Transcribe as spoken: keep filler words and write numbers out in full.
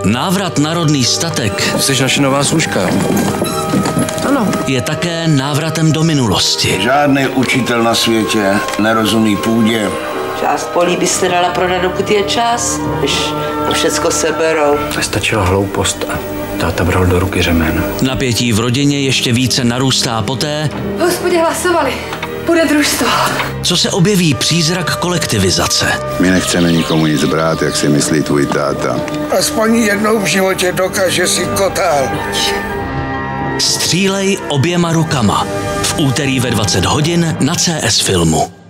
Návrat na rodný statek. Jsi naše nová služka. Ano. Je také návratem do minulosti. Žádný učitel na světě nerozumí půdě. Část polí byste dala prodat, dokud je čas, když to všecko seberou. Stačila hloupost a táta bral do ruky řemén. Napětí v rodině ještě více narůstá poté, V hospodě hlasovali. Bude družstvo. co se objeví přízrak kolektivizace. My nechceme nikomu nic brát, jak si myslí tvůj táta. Aspoň jednou v životě dokáže si kotál. Střílej oběma rukama. V úterý ve dvacet hodin na C S Filmu.